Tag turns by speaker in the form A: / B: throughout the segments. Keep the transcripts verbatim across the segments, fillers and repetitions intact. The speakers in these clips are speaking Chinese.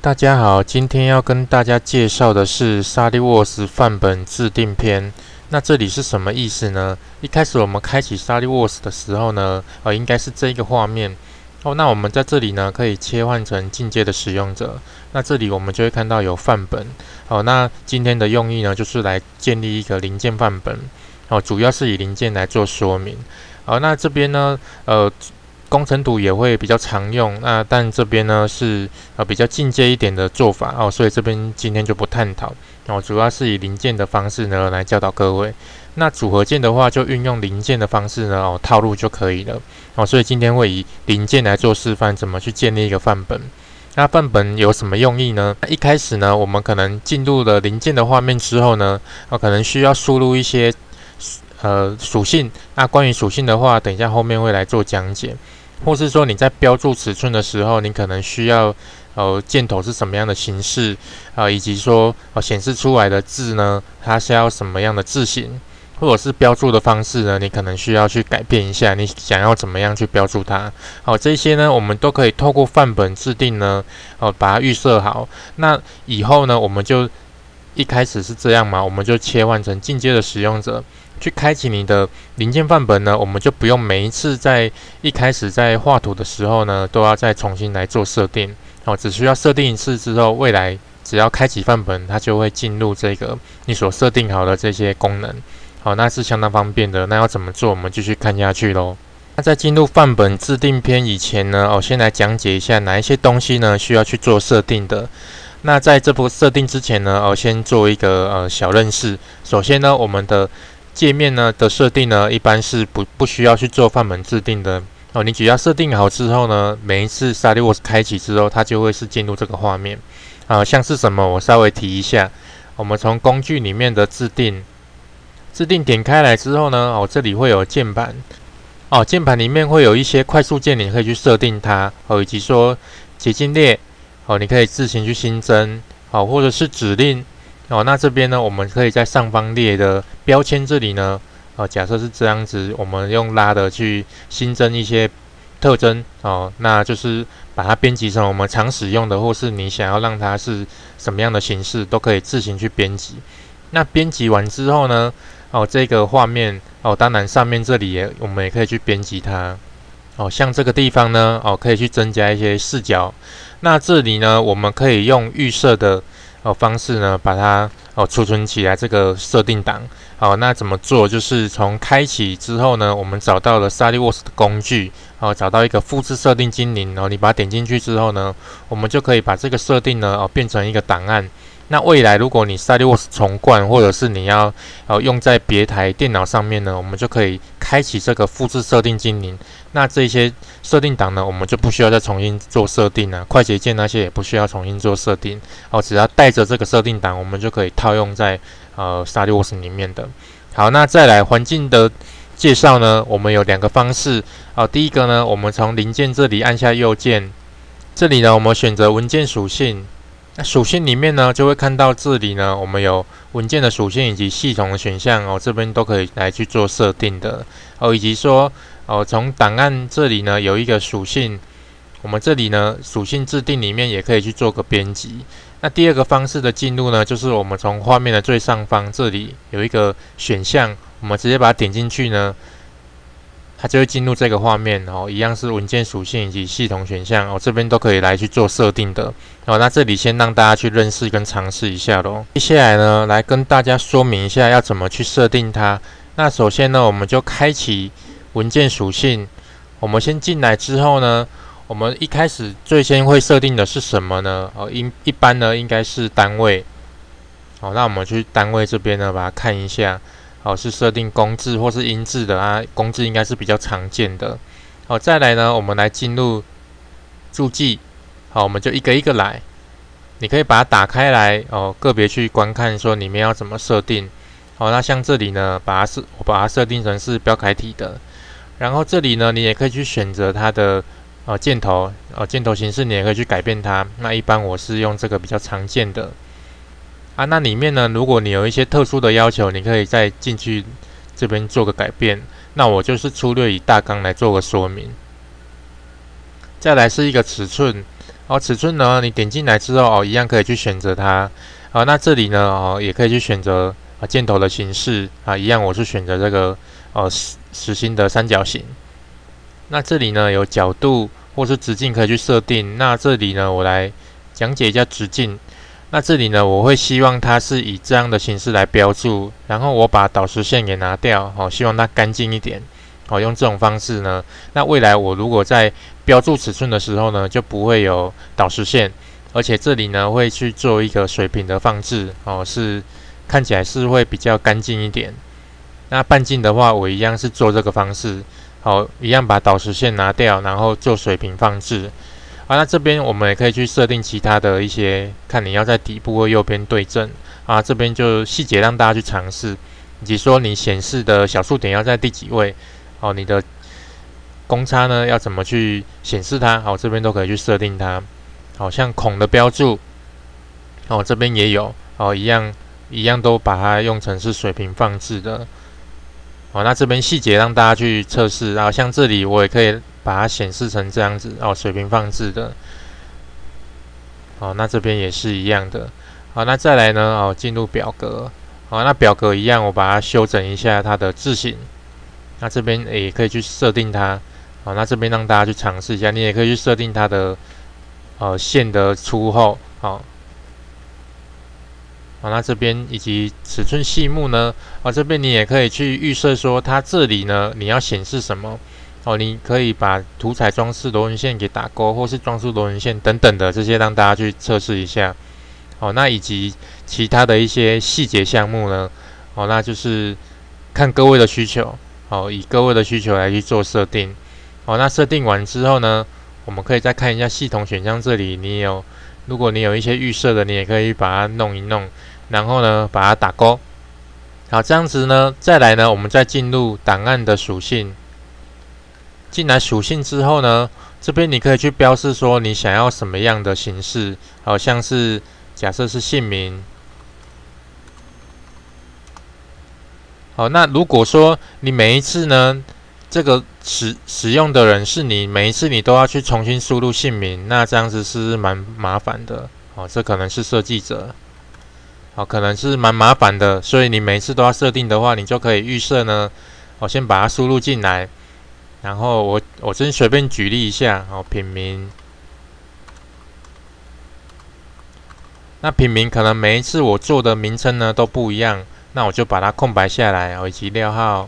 A: 大家好，今天要跟大家介绍的是 SolidWorks 范本制定篇。那这里是什么意思呢？一开始我们开启 SolidWorks 的时候呢，呃，应该是这一个画面哦。那我们在这里呢，可以切换成进阶的使用者。那这里我们就会看到有范本哦。那今天的用意呢，就是来建立一个零件范本哦，主要是以零件来做说明。好，那这边呢，呃。工程图也会比较常用，那但这边呢是呃比较进阶一点的做法哦，所以这边今天就不探讨哦，主要是以零件的方式呢来教导各位。那组合件的话，就运用零件的方式呢哦套路就可以了哦，所以今天会以零件来做示范，怎么去建立一个范本。那范本有什么用意呢？一开始呢，我们可能进入了零件的画面之后呢，哦可能需要输入一些呃属性。那关于属性的话，等一下后面会来做讲解。或是说你在标注尺寸的时候，你可能需要呃箭头是什么样的形式啊、呃，以及说呃显示出来的字呢，它是要什么样的字形，或者是标注的方式呢，你可能需要去改变一下，你想要怎么样去标注它。好、哦，这些呢，我们都可以透过范本制定呢，哦把它预设好。那以后呢，我们就一开始是这样嘛，我们就切换成进阶的使用者。去开启你的零件范本呢，我们就不用每一次在一开始在画图的时候呢，都要再重新来做设定。哦，只需要设定一次之后，未来只要开启范本，它就会进入这个你所设定好的这些功能。好，那是相当方便的。那要怎么做？我们继续看下去咯。那在进入范本制定篇以前呢，我、哦、先来讲解一下哪一些东西呢需要去做设定的。那在这部设定之前呢，我、哦、先做一个呃小认识。首先呢，我们的界面呢的设定呢，一般是不不需要去做范本制定的哦。你只要设定好之后呢，每一次 SolidWorks 开启之后，它就会是进入这个画面啊、呃。像是什么，我稍微提一下。我们从工具里面的制定，制定点开来之后呢，哦，这里会有键盘哦，键盘里面会有一些快速键，你可以去设定它哦，以及说捷径列哦，你可以自行去新增哦，或者是指令。哦，那这边呢，我们可以在上方列的标签这里呢，哦，假设是这样子，我们用拉的去新增一些特征，哦，那就是把它编辑成我们常使用的，或是你想要让它是什么样的形式，都可以自行去编辑。那编辑完之后呢，哦，这个画面，哦，当然上面这里也我们也可以去编辑它，哦，像这个地方呢，哦，可以去增加一些视角。那这里呢，我们可以用预设的哦方式呢，把它哦储存起来这个设定档。好，那怎么做？就是从开启之后呢，我们找到了 SolidWorks 的工具，哦，找到一个复制设定精灵，然后你把它点进去之后呢，我们就可以把这个设定呢哦变成一个档案。那未来如果你 SolidWorks 重灌，或者是你要呃用在别台电脑上面呢，我们就可以开启这个复制设定精灵。那这些设定档呢，我们就不需要再重新做设定了，快捷键那些也不需要重新做设定哦，只要带着这个设定档，我们就可以套用在呃 SolidWorks 里面的。好，那再来环境的介绍呢，我们有两个方式哦。第一个呢，我们从零件这里按下右键，这里呢我们选择文件属性。那属性里面呢，就会看到这里呢，我们有文件的属性以及系统的选项哦，这边都可以来去做设定的哦，以及说哦，从档案这里呢有一个属性，我们这里呢属性制定里面也可以去做个编辑。那第二个方式的进入呢，就是我们从画面的最上方这里有一个选项，我们直接把它点进去呢，它就会进入这个画面哦，一样是文件属性以及系统选项哦，这边都可以来去做设定的哦。那这里先让大家去认识跟尝试一下咯。接下来呢，来跟大家说明一下要怎么去设定它。那首先呢，我们就开启文件属性。我们先进来之后呢，我们一开始最先会设定的是什么呢？哦，一一般呢应该是单位。好，那我们去单位这边呢，把它看一下。好，是设定公制或是英制的啊，公制应该是比较常见的。好，再来呢，我们来进入注记。好，我们就一个一个来。你可以把它打开来哦，个别去观看说里面要怎么设定。好，那像这里呢，把它是我把它设定成是标楷体的。然后这里呢，你也可以去选择它的呃箭头，呃箭头形式你也可以去改变它。那一般我是用这个比较常见的。啊，那里面呢，如果你有一些特殊的要求，你可以再进去这边做个改变。那我就是粗略以大纲来做个说明。再来是一个尺寸， 哦，尺寸呢，你点进来之后哦，一样可以去选择它。好，那这里呢哦，也可以去选择啊箭头的形式啊，一样我是选择这个哦实实心的三角形。那这里呢有角度或是直径可以去设定。那这里呢，我来讲解一下直径。那这里呢，我会希望它是以这样的形式来标注，然后我把导实线给拿掉，哦，希望它干净一点。哦，用这种方式呢，那未来我如果在标注尺寸的时候呢，就不会有导实线，而且这里呢会去做一个水平的放置，哦，是看起来是会比较干净一点。那半径的话，我一样是做这个方式，好，一样把导实线拿掉，然后做水平放置。啊，那这边我们也可以去设定其他的一些，看你要在底部或右边对正啊，这边就细节让大家去尝试，以及说你显示的小数点要在第几位。哦，你的公差呢要怎么去显示它？好，这边都可以去设定它。好像孔的标注，哦，这边也有，哦，一样一样都把它用成是水平放置的。好，那这边细节让大家去测试。然后像这里我也可以把它显示成这样子，哦，水平放置的。好，那这边也是一样的。好，那再来呢，哦，进入表格。好，那表格一样，我把它修整一下它的字型。那这边也可以去设定它，好，那这边让大家去尝试一下，你也可以去设定它的呃线的粗厚，好，好，那这边以及尺寸细目呢，哦，这边你也可以去预设说它这里呢你要显示什么，哦，你可以把图彩装饰螺纹线给打勾，或是装饰螺纹线等等的这些让大家去测试一下，好，那以及其他的一些细节项目呢，哦，那就是看各位的需求。好，以各位的需求来去做设定。好，那设定完之后呢，我们可以再看一下系统选项这里，你有，如果你有一些预设的，你也可以把它弄一弄，然后呢，把它打勾。好，这样子呢，再来呢，我们再进入档案的属性。进来属性之后呢，这边你可以去标示说你想要什么样的形式，好像是假设是姓名。好，那如果说你每一次呢，这个使使用的人是你，每一次你都要去重新输入姓名，那这样子是蛮麻烦的。好，这可能是设计者，好，可能是蛮麻烦的，所以你每一次都要设定的话，你就可以预设呢，我先把它输入进来，然后我我先随便举例一下，好，品名，那品名可能每一次我做的名称呢都不一样。那我就把它空白下来，以及料号。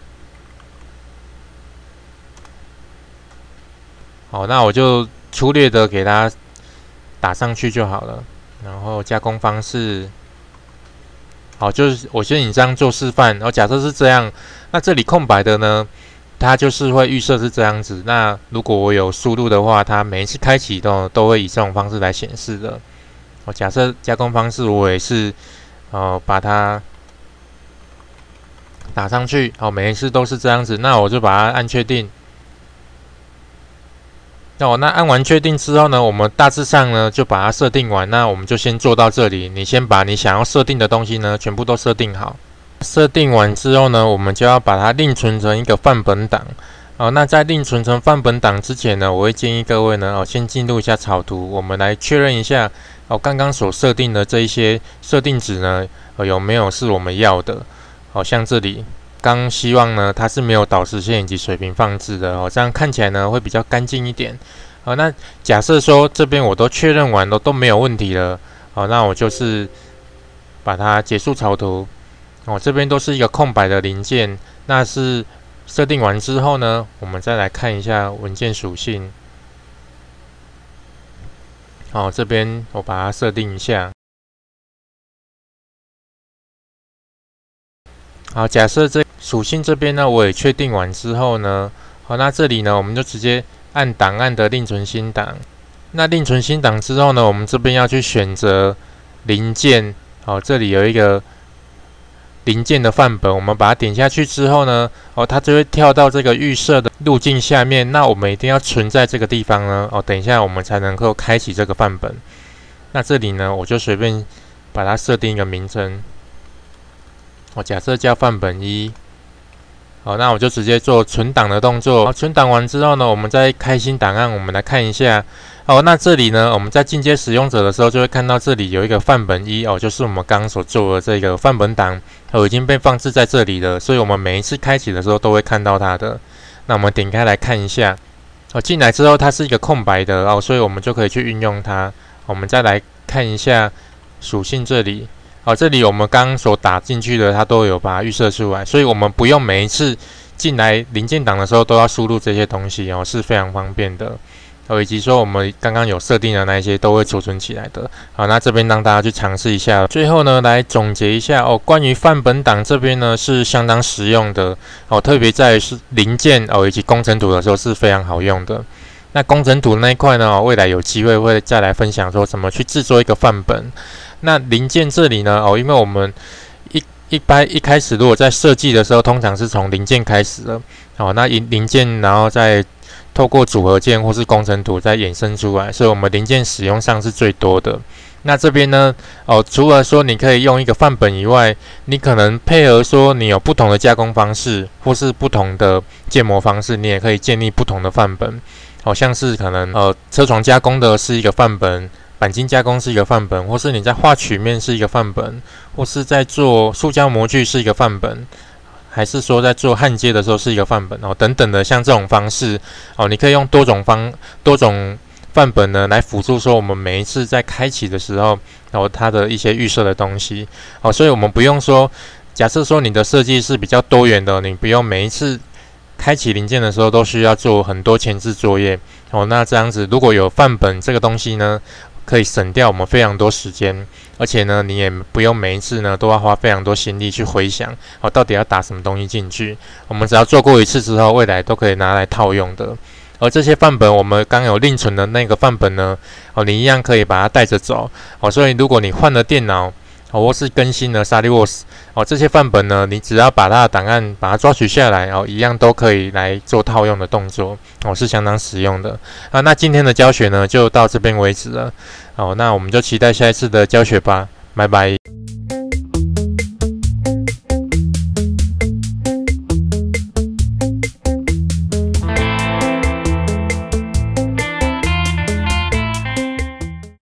A: 好，那我就粗略的给它打上去就好了。然后加工方式，好，就是我先以这样做示范。然后假设是这样，那这里空白的呢，它就是会预设是这样子。那如果我有输入的话，它每一次开启都都会以这种方式来显示的。我假设加工方式，我也是呃把它打上去，好，每一次都是这样子，那我就把它按确定。那我那按完确定之后呢，我们大致上呢就把它设定完，那我们就先做到这里。你先把你想要设定的东西呢全部都设定好。设定完之后呢，我们就要把它另存成一个范本档。好，那在另存成范本档之前呢，我会建议各位呢，哦，先进入一下草图，我们来确认一下，哦，刚刚所设定的这一些设定值呢，哦，有没有是我们要的。好，像这里刚希望呢，它是没有导实线以及水平放置的哦，这样看起来呢会比较干净一点。好，那假设说这边我都确认完了都没有问题了，好，那我就是把它结束草图。哦，这边都是一个空白的零件，那是设定完之后呢，我们再来看一下文件属性。好，这边我把它设定一下。好，假设这属性这边呢，我也确定完之后呢，好，那这里呢，我们就直接按档案的另存新档。那另存新档之后呢，我们这边要去选择零件。好，这里有一个零件的范本，我们把它点下去之后呢，哦，它就会跳到这个预设的路径下面。那我们一定要存在这个地方呢，哦，等一下我们才能够开启这个范本。那这里呢，我就随便把它设定一个名称。我假设叫范本一， 好，那我就直接做存档的动作。好，存档完之后呢，我们再开新档案，我们来看一下。哦，那这里呢，我们在进阶使用者的时候，就会看到这里有一个范本一哦，就是我们刚刚所做的这个范本档，哦，已经被放置在这里了，所以我们每一次开启的时候都会看到它的。那我们点开来看一下，哦，进来之后它是一个空白的哦，所以我们就可以去运用它。我们再来看一下属性这里，哦，这里我们刚刚所打进去的，它都有把它预设出来，所以我们不用每一次进来零件档的时候都要输入这些东西哦，是非常方便的。哦，以及说我们刚刚有设定的那一些都会储存起来的。好，那这边让大家去尝试一下。最后呢，来总结一下哦，关于范本档这边呢是相当实用的哦，特别在于是零件哦以及工程图的时候是非常好用的。那工程图那一块呢，未来有机会会再来分享说怎么去制作一个范本。那零件这里呢，哦，因为我们一一般一开始如果在设计的时候，通常是从零件开始的。哦，那零件然后再透过组合件或是工程图再衍生出来，所以我们零件使用上是最多的。那这边呢，哦，除了说你可以用一个范本以外，你可能配合说你有不同的加工方式，或是不同的建模方式，你也可以建立不同的范本。好像是可能呃车床加工的是一个范本，钣金加工是一个范本，或是你在画曲面是一个范本，或是在做塑胶模具是一个范本。还是说在做焊接的时候是一个范本哦，等等的，像这种方式哦，你可以用多种方多种范本呢来辅助说我们每一次在开启的时候，然后它的一些预设的东西哦，所以我们不用说，假设说你的设计是比较多元的，你不用每一次开启零件的时候都需要做很多前置作业哦，那这样子如果有范本这个东西呢，可以省掉我们非常多时间。而且呢，你也不用每一次呢都要花非常多心力去回想，哦，到底要打什么东西进去。我们只要做过一次之后，未来都可以拿来套用的。而这些范本，我们刚有另存的那个范本呢，哦，你一样可以把它带着走。哦，所以如果你换了电脑，哦，或是更新了 SolidWorks， 哦，这些范本呢，你只要把它的档案把它抓取下来，哦，一样都可以来做套用的动作，哦，是相当实用的。啊，那今天的教学呢，就到这边为止了。好，那我们就期待下一次的教学吧，拜拜。